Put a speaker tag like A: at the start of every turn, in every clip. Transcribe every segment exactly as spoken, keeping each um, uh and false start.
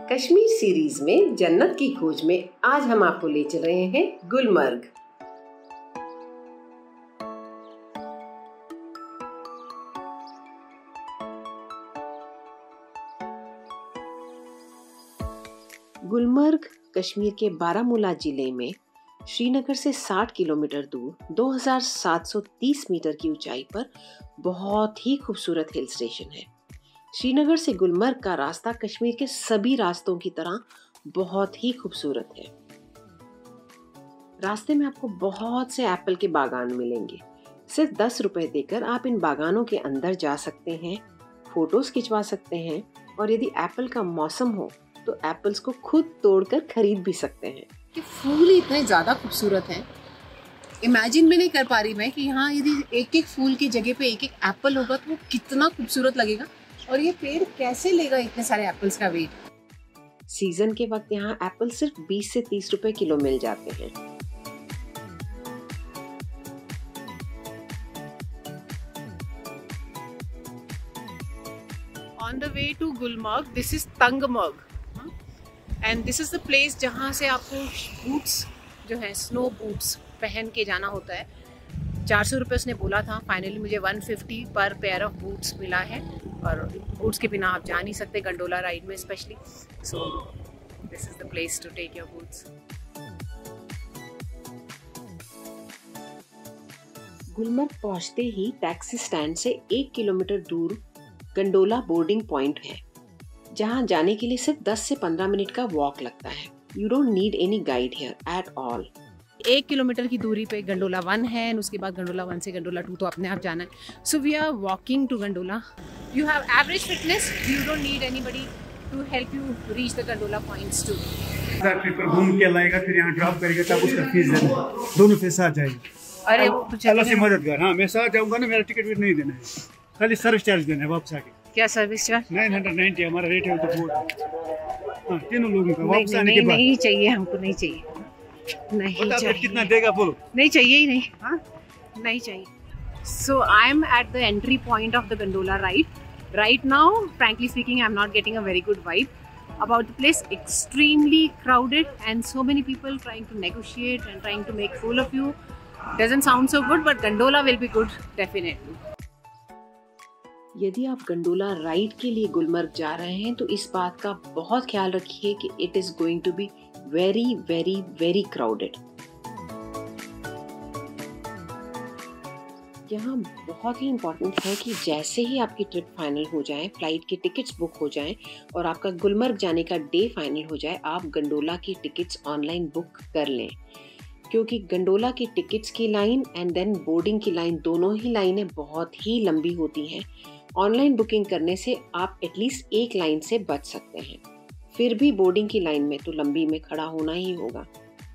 A: Kashmir series में जन्नत की खोज में आज हम आपको ले चल रहे हैं गुलमर्ग। गुलमर्ग कश्मीर के बारामूला जिले में श्रीनगर से साठ किलोमीटर दूर दो हज़ार सात सौ तीस मीटर की ऊंचाई पर बहुत ही खूबसूरत हिल स्टेशन है। श्रीनगर से गुलमर्ग का रास्ता कश्मीर के सभी रास्तों की तरह बहुत ही खूबसूरत है। रास्ते में आपको बहुत से एप्पल के बागान मिलेंगे। सिर्फ दस रुपए देकर आप इन बागानों के अंदर जा सकते हैं, फोटोज खिंचवा सकते हैं और यदि एप्पल का मौसम हो तो एप्पल्स को खुद तोड़कर खरीद भी सकते हैं।
B: कि फूल इतने ज़्यादा खूबसूरत हैं, इमेजिन भी नहीं कर पा रही मैं कि यहाँ यदि एक एक फूल की जगह पे एक एक एप्पल होगा तो वो कितना खूबसूरत लगेगा। और ये पेड़ कैसे लेगा इतने सारे एप्पल्स का वेट।
A: सीजन के वक्त यहाँ एप्पल सिर्फ बीस से तीस रुपए किलो मिल जाते हैं।
B: On the way to Gulmarg, this is Tangmarg, and this is the place जहाँ से आपको बूट्स जो है स्नो बूट्स पहन के जाना होता है। चार सौ रुपये उसने बोला था, फाइनली मुझे वन फिफ्टी पर पेयर ऑफ बूट्स मिला है और बूट्स के बिना आप जा नहीं सकते गंडोला राइड में specially. So this is the place to take your boots.
A: Gulmarg पहुंचते ही टैक्सी स्टैंड से एक किलोमीटर दूर गंडोला बोर्डिंग पॉइंट है, जहां जाने के लिए सिर्फ दस से पंद्रह मिनट का वॉक लगता है। You don't need any guide here at all.
B: एक किलोमीटर की दूरी पे गंडोला वन है और उसके बाद गंडोला वन से गंडोला टू तो अपने आप जाना है। So we are walking to gondola. You have average fitness, you don't need anybody to help you reach the gondola points too.
C: ट्रिपर घूम के लाएगा फिर यहाँ ड्रॉप करेगा तब उसका फीस देना, दोनों फीस साथ जाएगा।
B: अरे वो तो
C: अल्लाह से मददगार। हाँ मैं साथ जाऊँगा ना, मेरा टिकट भी नहीं देना है, खाली सर्विस चार्ज देना है वापस आके।
B: क्या service charge?
C: Nine hundred ninety हमारा रेट है। तो हाँ तीनों लोगों का वापस आने के बाद।
B: नहीं चाहिए, हमको नहीं चाहिए, नहीं चाहिए।
C: कितना देगा बोलो?
B: नहीं चाहिए ही नहीं, हाँ नहीं चाहिए। So I am at the entry point of the gondola ride right now. Frankly speaking, I am not getting a very good vibe about the place. Extremely crowded and so many people trying to negotiate and trying to make fool of you. Doesn't sound so good, but gondola will be good definitely.
A: यदि आप gondola ride के लिए गुलमर्ग जा रहे हैं तो इस बात का बहुत ख्याल रखिए कि it is going to be very very very crowded. यहाँ बहुत ही इम्पोर्टेंट है कि जैसे ही आपकी ट्रिप फाइनल हो जाए, फ्लाइट की टिकट्स बुक हो जाएं और आपका गुलमर्ग जाने का डे फाइनल हो जाए, आप गंडोला की टिकट्स ऑनलाइन बुक कर लें, क्योंकि गंडोला की टिकट्स की लाइन एंड देन बोर्डिंग की लाइन, दोनों ही लाइनें बहुत ही लंबी होती हैं। ऑनलाइन बुकिंग करने से आप एटलीस्ट एक लाइन से बच सकते हैं, फिर भी बोर्डिंग की लाइन में तो लंबी में खड़ा होना ही होगा।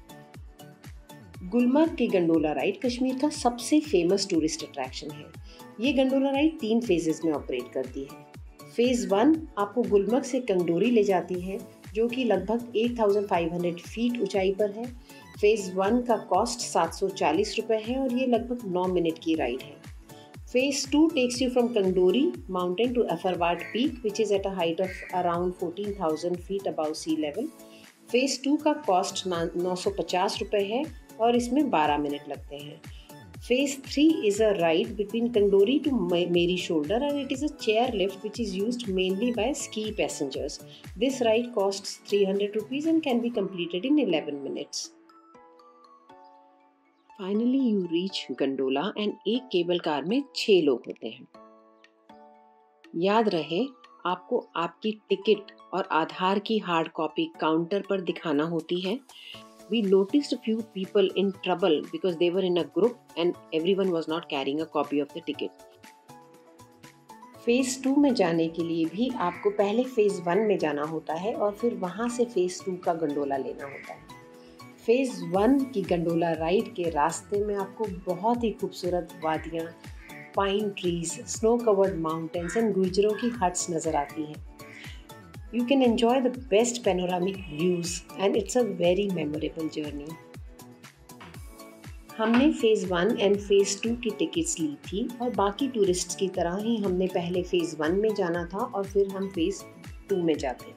A: गुलमर्ग की गंडोला राइड कश्मीर का सबसे फेमस टूरिस्ट अट्रैक्शन है। ये गंडोला राइड तीन फेजेस में ऑपरेट करती है। फेज वन आपको गुलमर्ग से कंगडोरी ले जाती है, जो कि लगभग एक हज़ार पाँच सौ फीट ऊंचाई पर है। फेज वन का कॉस्ट सात सौ चालीस रुपए है और ये लगभग नौ मिनट की राइड है। Phase two takes you from Kongdori mountain to Apharwat peak, which is at a height of around fourteen thousand feet above sea level. Phase two का कॉस्ट नौ सौ पचास रुपए है और इसमें बारह मिनट लगते हैं। Phase three is a ride between Kongdori to Mary shoulder and it is a chair lift which is used mainly by ski passengers. This ride costs three hundred rupees and can be completed in eleven minutes. Finally you reach gondola and एक cable car में छह लोग होते हैं। याद रहे, आपको आपकी टिकट और आधार की हार्ड कॉपी काउंटर पर दिखाना होती है। We noticed a few people in trouble because they were in a group and everyone was not carrying a copy of the ticket. Phase two में जाने के लिए भी आपको पहले फेज वन में जाना होता है और फिर वहाँ से फेज टू का गंडोला लेना होता है। फेज वन की गंडोला राइड के रास्ते में आपको बहुत ही खूबसूरत वादियाँ, pine trees, snow covered mountains and गुर्जरों की हट्स नजर आती हैं। You can enjoy the best panoramic views and it's a very memorable journey. हमने phase one and phase two की टिकट्स ली थी और बाकी टूरिस्ट्स की तरह ही हमने पहले फेज़ वन में जाना था और फिर हम फेज़ टू में जाते।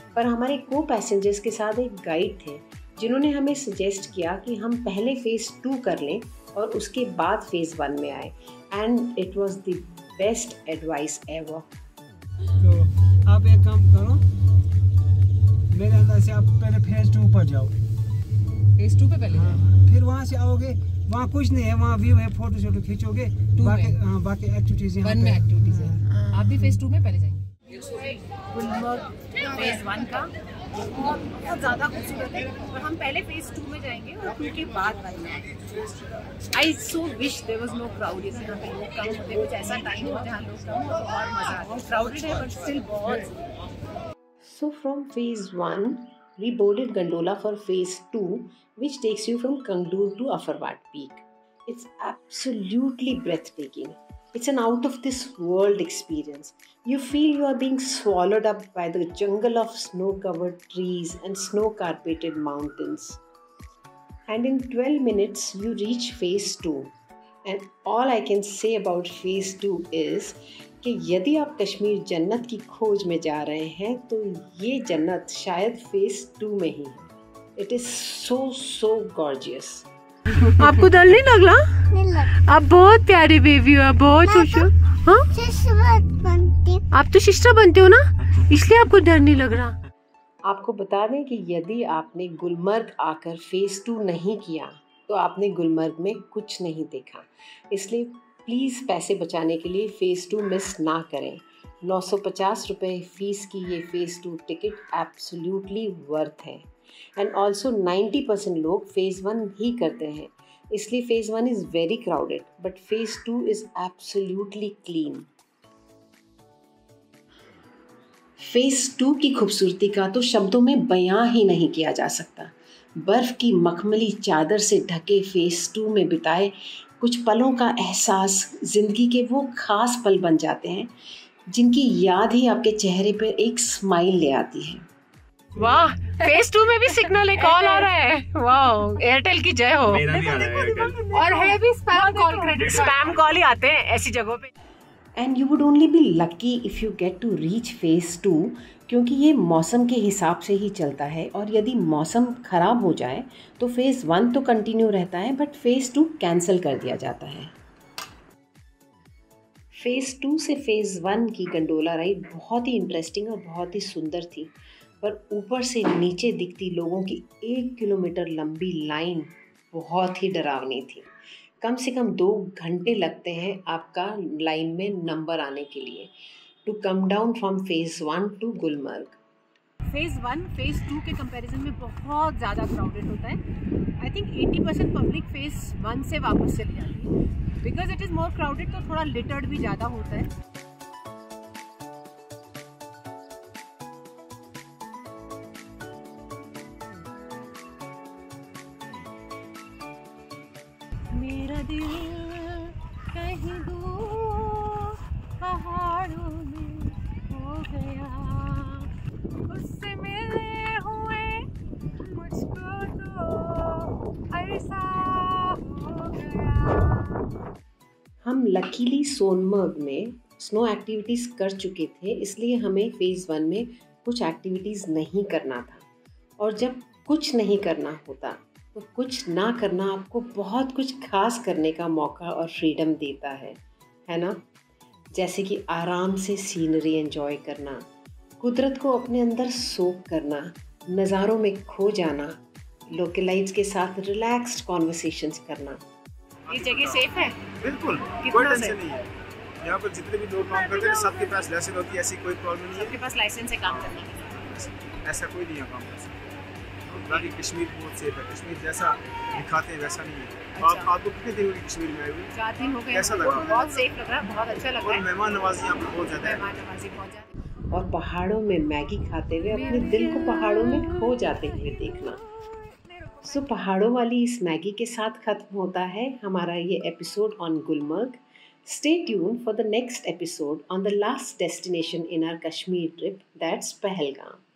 A: पर हमारे को पैसेंजर्स के साथ एक गाइड थे जिन्होंने हमें सजेस्ट किया कि हम पहले फ़ेज़ टू कर लें और उसके बाद फ़ेज़ वन में आए, and it was the best advice ever.
D: तो आप एक काम करो, मेरे अंदर से आप पहले फेज़ टू पर जाओ।
B: फेज़ टू पे पहले
D: हाँ, फिर वहाँ से आओगे, वहाँ कुछ नहीं है, वहाँ व्यू है, फोटो शोटो खींचोगे, बाकी हाँ बाकी एक्टिविटीज़
B: वन में एक्टिविटीज़ है। आप भी फेज़ टू में पहले जाएंगे। गुलमर्ग फेज़ वन का बहुत बहुत ज़्यादा खूबसूरत है और हम पहले फेज़ टू में जाएंगे और टू के बाद वन में। I so wish there was no crowd, जैसे यहाँ पे लोग कम होते, कुछ ऐसा टाइम हो जहाँ लोग कम हो तो और मज़ा आता है। क्राउडेड है बट स्टिल बहुत।
A: So from phase one, we boarded gondola for phase two, which takes you from Kangdur to Afarwat Peak. It's absolutely breathtaking. It's an out of this world experience. You feel you are being swallowed up by the jungle of snow-covered trees and snow-carpeted mountains. And in twelve minutes, you reach phase two. And all I can say about phase two is कि यदि आप कश्मीर जन्नत की खोज में जा रहे हैं तो ये जन्नत शायद फेज टू में ही है। It is so so gorgeous.
B: आपको डर नहीं लग रहा?
E: नहीं लग।
B: आप बहुत प्यारे बेबी हो, आप बहुत खुश हो। हाँ, आप तो सिस्टर बनते हो ना, इसलिए आपको डर नहीं लग रहा।
A: आपको बता दें कि यदि आपने गुलमर्ग आकर फेज टू नहीं किया तो आपने गुलमर्ग में कुछ नहीं देखा, इसलिए प्लीज़ पैसे बचाने के लिए फ़ेज़ टू मिस ना करें। नौ सौ पचास रुपये फ़ीस की ये phase two ticket absolutely worth है। एंड ऑल्सो नाइन्टी परसेंट लोग फ़ेज़ वन ही करते हैं, इसलिए phase one is very crowded but phase two is absolutely clean. Phase two की खूबसूरती का तो शब्दों में बयां ही नहीं किया जा सकता। बर्फ़ की मखमली चादर से ढके फ़ेज़ टू में बिताए कुछ पलों का एहसास ज़िंदगी के वो ख़ास पल बन जाते हैं जिनकी याद ही आपके चेहरे पर एक स्माइल ले आती है।
B: वाह, फेज टू में भी सिग्नल एक कॉल आ रहा है। वाह, एयरटेल की जय हो।
C: मेरा भी आ रहा है एयरटेल।
B: और है भी spam call, credit spam call ही आते हैं ऐसी जगहों पे।
A: And you would only be lucky if you get to reach phase two, क्योंकि ये मौसम के हिसाब से ही चलता है और यदि मौसम ख़राब हो जाए तो फ़ेज़ वन तो कंटिन्यू रहता है बट फ़ेज़ टू कैंसिल कर दिया जाता है। फ़ेज़ टू से फ़ेज़ वन की गंडोला राइड बहुत ही इंटरेस्टिंग और बहुत ही सुंदर थी, पर ऊपर से नीचे दिखती लोगों की एक किलोमीटर लंबी लाइन बहुत ही डरावनी थी। कम से कम दो घंटे लगते हैं आपका लाइन में नंबर आने के लिए to come down from phase one to Gulmarg.
B: Phase one phase two के कंपैरिजन में बहुत ज़्यादा क्राउडेड होता है। I think eighty percent public phase one से वापस चली जाती है because it is more crowded, तो थोड़ा लिटर्ड भी ज़्यादा होता है। मेरा दिल कहीं दूर पहाड़ों में हो गया, उससे मिले हुए मुझको तो ऐसा हो गया।
A: हम लकीली सोनमर्ग में स्नो एक्टिविटीज़ कर चुके थे, इसलिए हमें फ़ेज़ वन में कुछ एक्टिविटीज़ नहीं करना था। और जब कुछ नहीं करना होता तो कुछ ना करना आपको बहुत कुछ खास करने का मौका और फ्रीडम देता है, है ना? जैसे कि आराम से सीनरी एंजॉय करना, कुदरत को अपने अंदर सोख करना, नज़ारों में खो जाना, लोकलाइट्स के साथ रिलैक्स्ड कॉन्वर्सेशंस करना।
B: ये जगह सेफ है?
C: बिल्कुल, कोई टेंशन नहीं है। यहाँ पर जितने भी लोग काम करते हैं सबके पास लाइसेंस होती है, ऐसी कोई प्रॉब्लम नहीं है।
B: सबके पास लाइसेंस है काम करने की?
C: ऐसा कोई नहीं है काम कर सकता। बाकी कश्मीर बहुत सेफ है, कश्मीर जैसा दिखाते हैं वैसा नहीं है।
B: अच्छा।
C: आप आपको कितने दिन होगी कश्मीर में आए हुए?
B: चार दिन हो गए।
C: कैसा लगा?
B: बहुत सेफ लग रहा है, बहुत अच्छा लग रहा
C: और
B: है।
C: मेहमान नवाजी यहाँ पर बहुत ज़्यादा है।
B: मेहमान नवाजी बहुत ज़्यादा।
A: और पहाड़ों में मैगी खाते हुए अपने दिल को पहाड़ों में खो जाते हुए देखना। सो पहाड़ों वाली इस मैगी के साथ ख़त्म होता है हमारा ये episode on Gulmarg. Stay tuned for the next episode on the last destination in our Kashmir trip, that's Pahalgam.